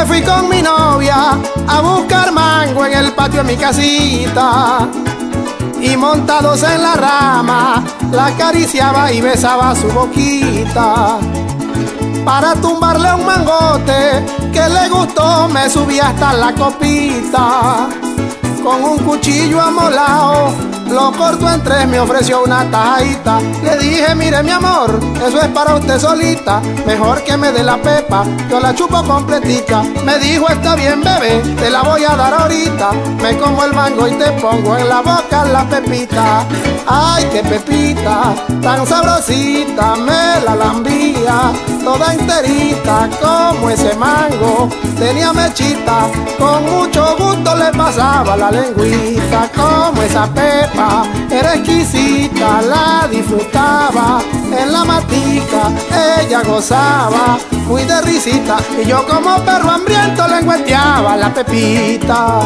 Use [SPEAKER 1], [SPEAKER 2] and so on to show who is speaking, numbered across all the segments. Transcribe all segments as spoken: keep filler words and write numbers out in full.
[SPEAKER 1] fui con mi novia a buscar mango en el patio de mi casita, y montados en la rama la acariciaba y besaba su boquita. Para tumbarle un mangote que le gustó me subí hasta la copita. Con un cuchillo amolado lo cortó en tres, me ofreció una tajadita. Le dije, mire mi amor, eso es para usted solita, mejor que me dé la pepa, yo la chupo completica. Me dijo, está bien bebé, te la voy a dar ahorita. Me como el mango y te pongo en la boca la pepita. Ay, qué pepita, tan sabrosita, me la lambía toda enterita, como ese mango tenía mechita, con mucho gusto le pasaba la lengüita. Como esa pepa era exquisita, la disfrutaba en la matica, ella gozaba muy de risita, y yo como perro hambriento lengüeteaba la pepita.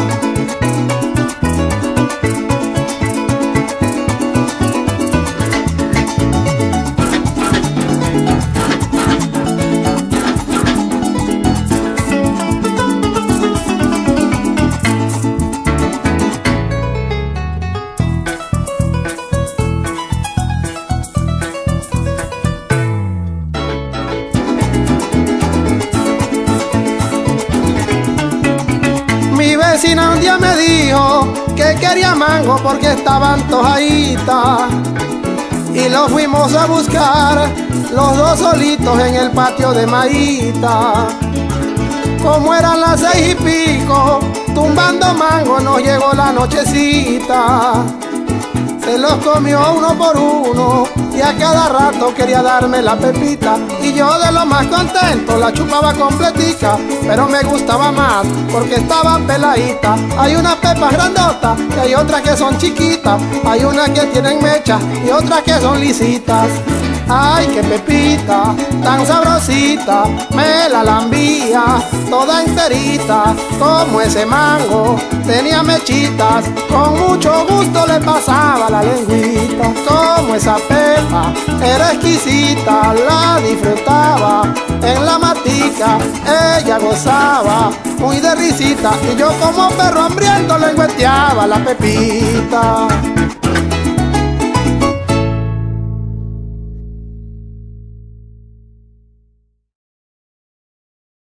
[SPEAKER 1] Mi vecina un día me dijo que quería mango porque estaba antojadita, y lo fuimos a buscar los dos solitos en el patio de Maíta. Como eran las seis y pico, tumbando mango nos llegó la nochecita. Se los comió uno por uno y a cada rato quería darme la pepita, y yo de lo más contento la chupaba completica, pero me gustaba más porque estaba peladita. Hay unas pepas grandotas y hay otras que son chiquitas, hay unas que tienen mechas y otras que son lisitas. Ay, qué pepita, tan sabrosita, me la lambía toda enterita, como ese mango tenía mechitas, con mucho gusto le pasaba la lengüita. Como esa pepa era exquisita, la disfrutaba en la matica, ella gozaba muy de risita, y yo como perro hambriento lengüeteaba la pepita.